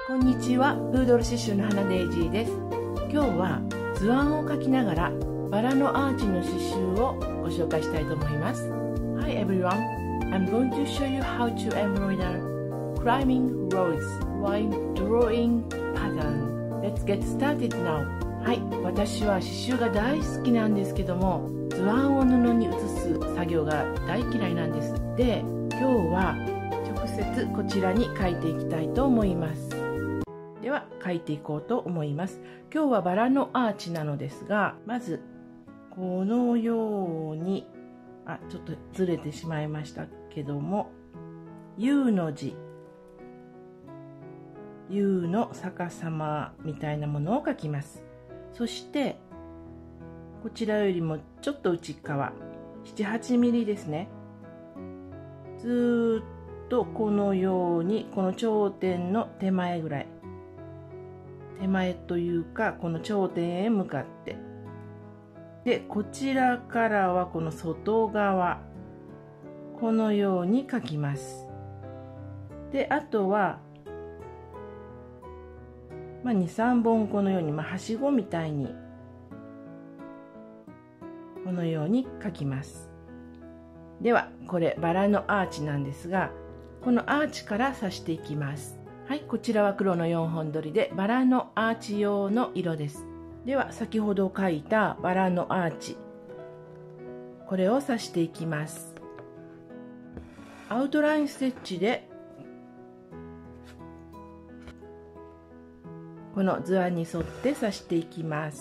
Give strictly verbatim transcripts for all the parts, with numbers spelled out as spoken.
こんにちは、プードル刺繍の花デイジーです。今日は図案を描きながらバラのアーチの刺繍をご紹介したいと思います。Hi everyone, I'm going to show you how to embroider climbing roads while drawing pattern. Let's get started now. はい、私は刺繍が大好きなんですけども、図案を布に写す作業が大嫌いなんです。で、今日は直接こちらに描いていきたいと思います。では描いていこうと思います。今日はバラのアーチなのですが、まずこのように、あ、ちょっとずれてしまいましたけども、 U の字、 U の逆さまみたいなものを描きます。そしてこちらよりもちょっと内側 ななはちミリですね。ずーっとこのように、この頂点の手前ぐらい、手前というかこの頂点へ向かって、でこちらからはこの外側、このように描きます。であとは、まあ、にさんぼんこのように、まあ、はしごみたいにこのように描きます。ではこれバラのアーチなんですが、このアーチから刺していきます。はい、こちらは黒のよんほんどりでバラのアーチ用の色です。では先ほど描いたバラのアーチ、これを刺していきます。アウトラインステッチでこの図案に沿って刺していきます。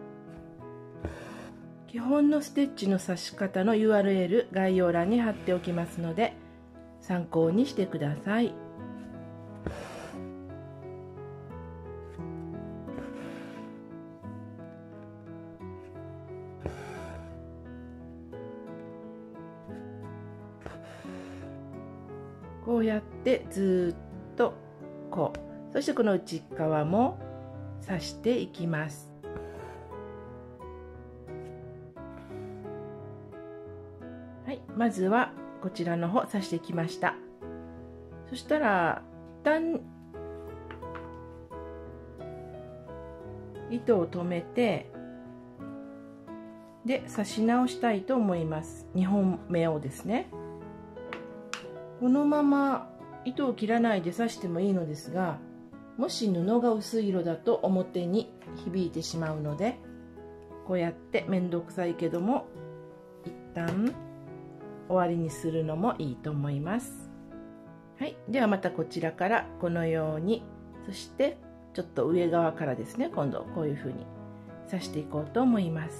基本のステッチの刺し方の ユーアールエル 概要欄に貼っておきますので参考にしてください。こうやってずっとこう、そしてこの内側も刺していきます。はい、まずはこちらの方刺してきました。そしたら一旦糸を止めて、で刺し直したいと思います。にほんめをですね。このまま糸を切らないで刺してもいいのですが、もし布が薄い色だと表に響いてしまうので、こうやって面倒くさいけども一旦終わりにするのもいいと思います。はい、ではまたこちらからこのように、そしてちょっと上側からですね、今度こういうふうに刺していこうと思います。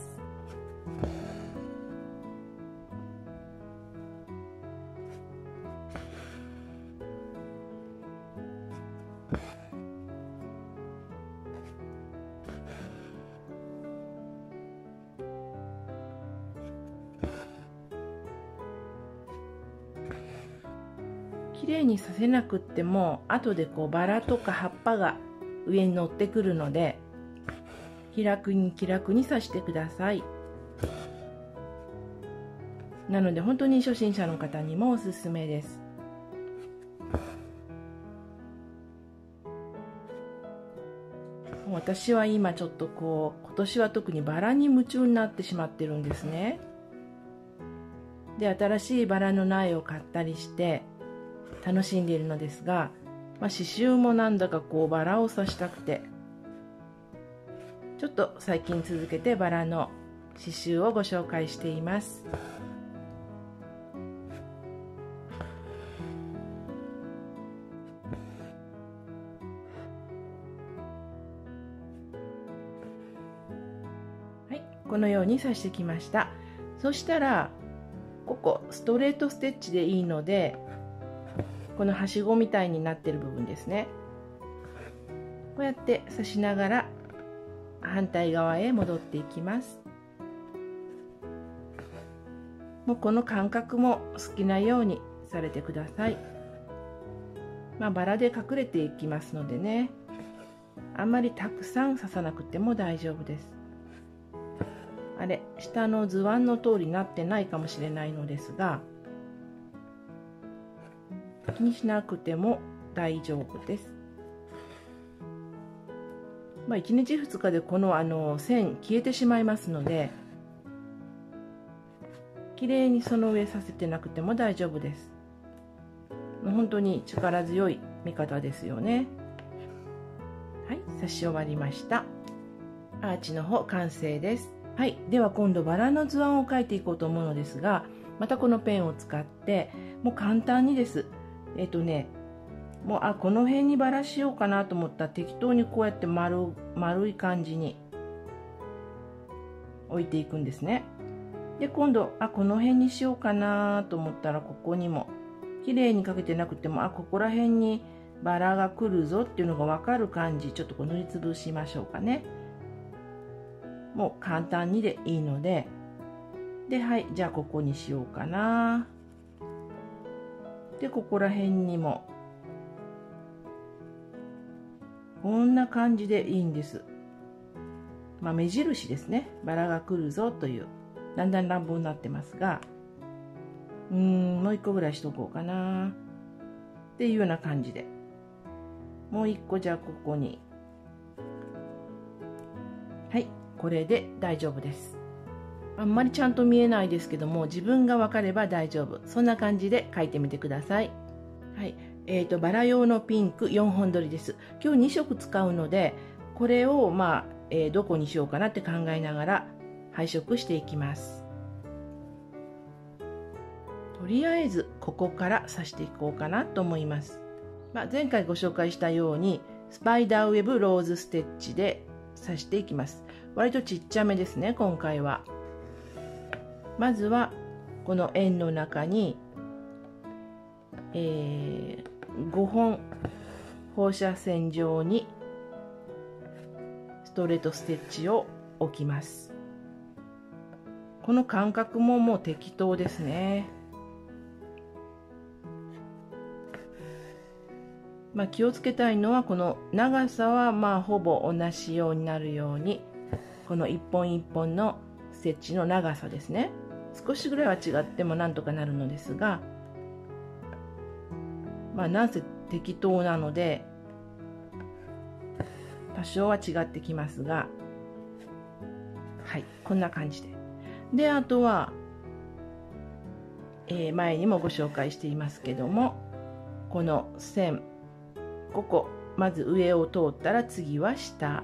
綺麗に刺せなくっても後でこうバラとか葉っぱが上に乗ってくるので、気楽に気楽に刺してください。なので本当に初心者の方にもおすすめです。私は今ちょっとこう今年は特にバラに夢中になってしまってるんですね。で新しいバラの苗を買ったりして楽しんでいるのですが、まあ、刺繍もなんだかこうバラを刺したくて、ちょっと最近続けてバラの刺繍をご紹介しています。はい、このように刺してきました。そしたらここストレートステッチでいいので、このはしごみたいになってる部分ですね、こうやって刺しながら反対側へ戻っていきます。もうこの間隔も好きなようにされてください。まあバラで隠れていきますのでね、あんまりたくさん刺さなくても大丈夫です。あれ、下の図案の通りになってないかもしれないのですが、気にしなくても大丈夫です。 まあ、いちにちふつかでこのあの線消えてしまいますので、きれいにその上させてなくても大丈夫です。もう本当に力強い見方ですよね。はい、刺し終わりました。アーチの方完成です。はい、では今度バラの図案を描いていこうと思うのですが、またこのペンを使ってもう簡単にです。えっとねもうあこの辺にバラしようかなと思ったら適当にこうやって丸丸い感じに置いていくんですね。で今度あこの辺にしようかなと思ったら、ここにも綺麗に描けてなくてもあここら辺にバラが来るぞっていうのが分かる感じ、ちょっとこう塗りつぶしましょうかね。もう簡単にでいいので、ではいじゃあここにしようかな。でここら辺にもこんな感じでいいんです。まあ、目印ですね。バラが来るぞという。だんだん乱暴になってますが、うーんもう一個ぐらいしとこうかなっていうような感じで、もう一個じゃあここに、はいこれで大丈夫です。あんまりちゃんと見えないですけども、自分が分かれば大丈夫。そんな感じで描いてみてください。はい、えーとバラ用のピンクよんほん取りです。今日にしょく使うので、これをまあ、えー、どこにしようかなって考えながら配色していきます。とりあえずここから刺していこうかなと思います。まあ、前回ご紹介したようにスパイダーウェブローズステッチで刺していきます。割とちっちゃめですね今回は。まずはこの円の中に、えー、ごほん放射線状にストレートステッチを置きます。この間隔ももう適当ですね。まあ、気をつけたいのはこの長さはまあほぼ同じようになるように、この一本一本のステッチの長さですね。少しぐらいは違ってもなんとかなるのですが、まあなんせ適当なので多少は違ってきますが、はいこんな感じで。であとは、えー、前にもご紹介していますけども、この線ここまず上を通ったら次は下、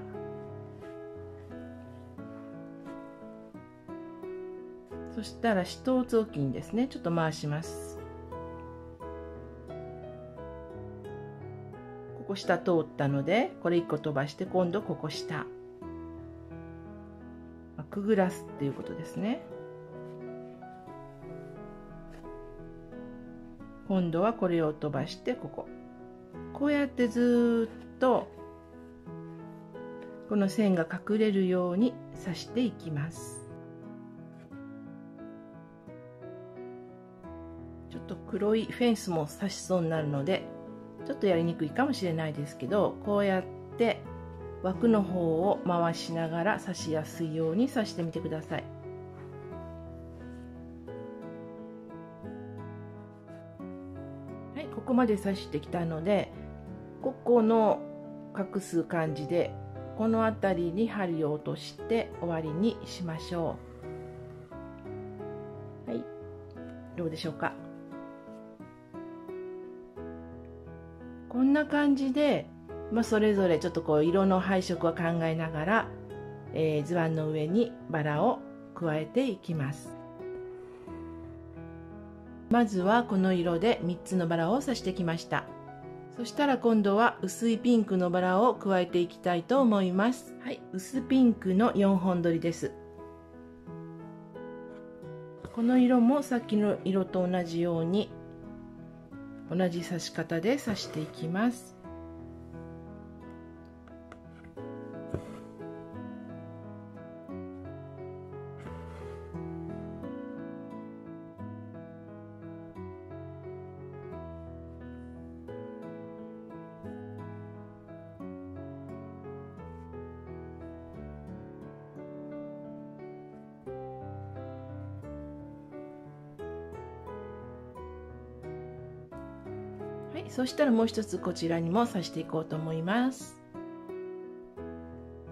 そしたら一つ置きにですねちょっと回します。ここ下通ったのでこれいっこ飛ばして、今度ここ下くぐらすっていうことですね。今度はこれを飛ばしてここ、こうやってずっとこの線が隠れるように刺していきます。ちょっと黒いフェンスも刺しそうになるのでちょっとやりにくいかもしれないですけど、こうやって枠の方を回しながら刺しやすいように刺してみてください。はい、ここまで刺してきたので、ここの隠す感じでこの辺りに針を落として終わりにしましょう。はい、どうでしょうか。こんな感じで、まあ、それぞれちょっとこう色の配色を考えながら、えー、図案の上にバラを加えていきます。まずはこの色でみっつのバラを刺してきました。そしたら今度は薄いピンクのバラを加えていきたいと思います。はい、薄ピンクのよんほん取りです。この色もさっきの色と同じように同じ刺し方で刺していきます。はい、そしたらもう一つこちらにも刺していこうと思います。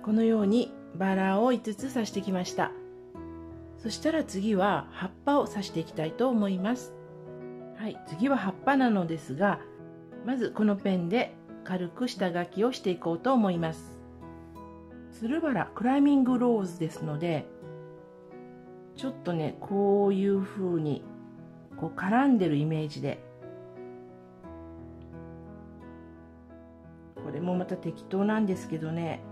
このようにバラをいつつ刺してきました。そしたら次は葉っぱを刺していきたいと思います。はい、次は葉っぱなのですが、まずこのペンで軽く下書きをしていこうと思います。つるバラクライミングローズですので、ちょっとねこういう風にこう絡んでるイメージで、これもまた適当なんですけどね、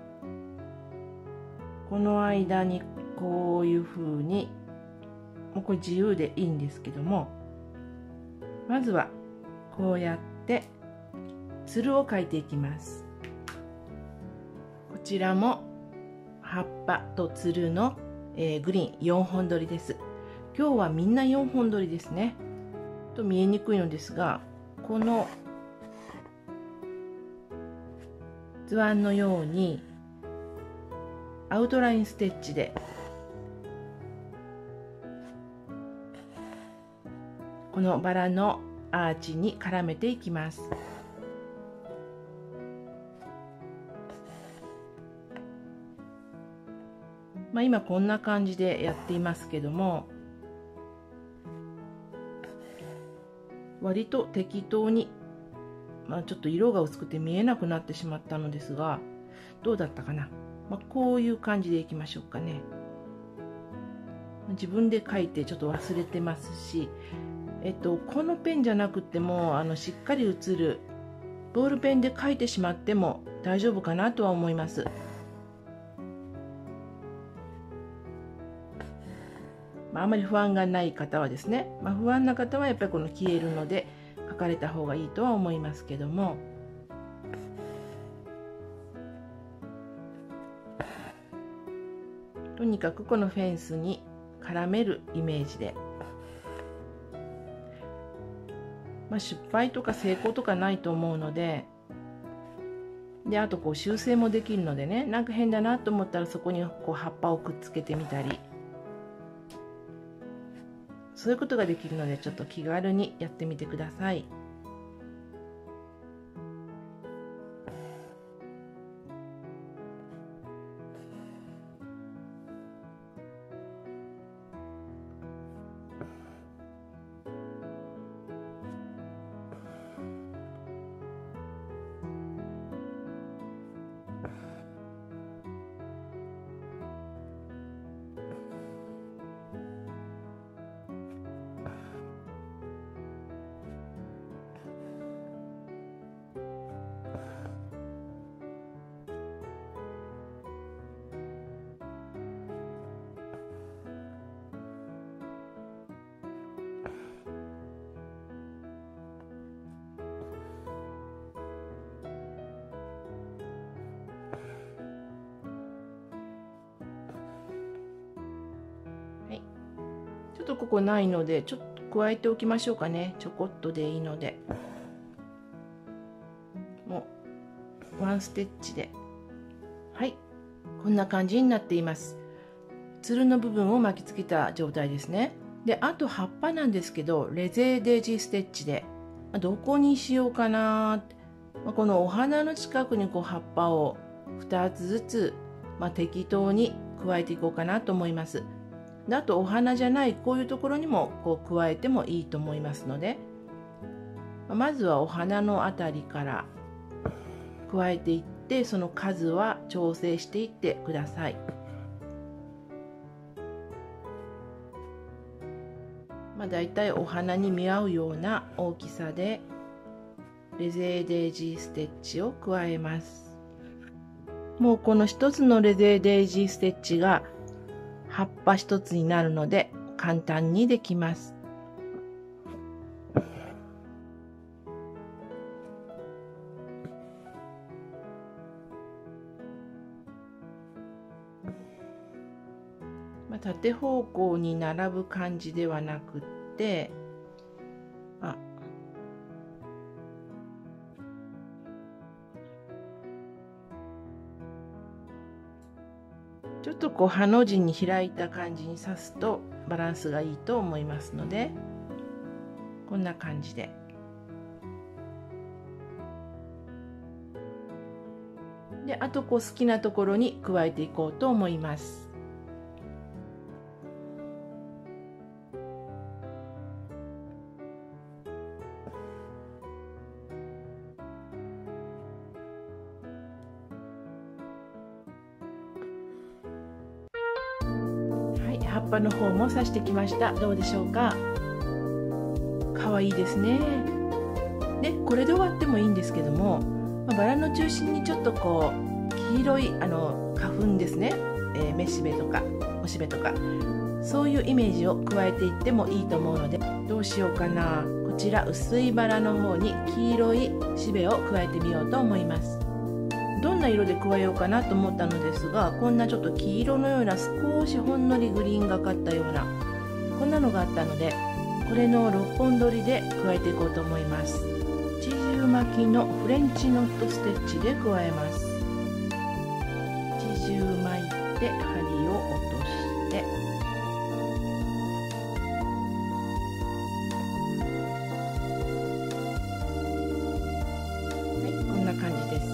この間にこういう風に、もうこれ自由でいいんですけども、まずはこうやってつるを描いていきます。こちらも葉っぱとつるの、えー、グリーンよんほん取りです。今日はみんなよんほん取りですね。と見えにくいのですが、この図案のようにアウトラインステッチでこのバラのアーチに絡めていきます。まあ、今こんな感じでやっていますけども、割と適当に、まあ、ちょっと色が薄くて見えなくなってしまったのですが、どうだったかな。まあ、こういう感じでいきましょうかね。自分で描いてちょっと忘れてますし、えっと、このペンじゃなくてもあのしっかり写るボールペンで描いてしまっても大丈夫かなとは思います。まあ、あまり不安がない方はですね、まあ、不安な方はやっぱりこの消えるので描かれた方がいいとは思いますけども、とにかくこのフェンスに絡めるイメージで、まあ、失敗とか成功とかないと思うので、であとこう修正もできるのでね、なんか変だなと思ったらそこにこう葉っぱをくっつけてみたり、そういうことができるので、ちょっと気軽にやってみてください。ちょっとここないので、ちょっと加えておきましょうかね。ちょこっとでいいので、もうワンステッチで、はい、こんな感じになっています。つるの部分を巻きつけた状態ですね。で、あと葉っぱなんですけど、レゼーデージーステッチで、どこにしようかな。このお花の近くにこう葉っぱをふたつずつ、まあ、適当に加えていこうかなと思います。であとお花じゃないこういうところにもこう加えてもいいと思いますので、まずはお花のあたりから加えていって、その数は調整していってください。まあ、だいたいお花に見合うような大きさでレゼーデージーステッチを加えます。もうこの一つのレゼーデージーステッチが葉っぱ一つになるので簡単にできます。まあ、縦方向に並ぶ感じではなくって、あちょっとこうハの字に開いた感じに刺すとバランスがいいと思いますので、こんな感じで。 で、あとこう好きなところに加えていこうと思います。はい、葉っぱの方も刺してきました。どうでしょうか。かわいいですね。で、これで終わってもいいんですけども、まあ、バラの中心にちょっとこう黄色いあの花粉ですね、えー、めしべとかおしべとかそういうイメージを加えていってもいいと思うので、どうしようかな。こちら薄いバラの方に黄色いしべを加えてみようと思います。どんな色で加えようかなと思ったのですが、こんなちょっと黄色のような少しほんのりグリーンがかったようなこんなのがあったので、これのろっぽん取りで加えていこうと思います。一重巻きのフレンチノットステッチで加えます。一重巻いて針を落として、はい、こんな感じです。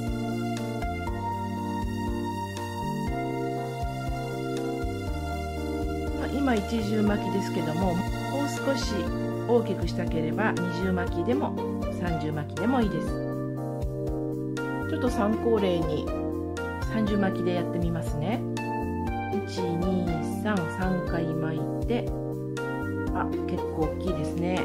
まあ、今一重巻きですけども、もう少し大きくしたければ二重巻きでも三重巻きでもいいです。ちょっと参考例に三重巻きでやってみますね。いち、に、さん、さんかい巻いて、あ、結構大きいですね。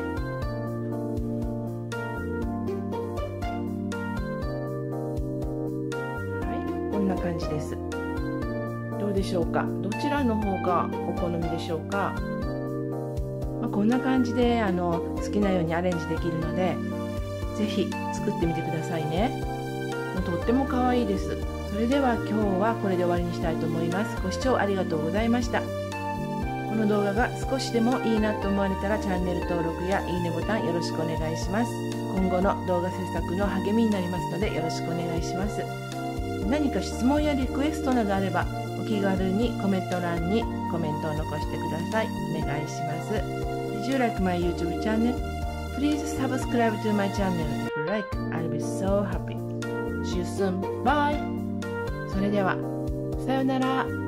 はい、こんな感じです。どうでしょうか。どちらの方がお好みでしょうか。まあ、こんな感じであの好きなようにアレンジできるので、ぜひ作ってみてくださいね。とっても可愛いです。それでは今日はこれで終わりにしたいと思います。ご視聴ありがとうございました。この動画が少しでもいいなと思われたらチャンネル登録やいいねボタンよろしくお願いします。今後の動画制作の励みになりますのでよろしくお願いします。何か質問やリクエストなどあればお気軽にコメント欄にコメントを残してください。お願いします。Did you like my YouTube channel? Please subscribe to my channel if you like. I'll be so happy. See you soon. Bye! それでは、さようなら。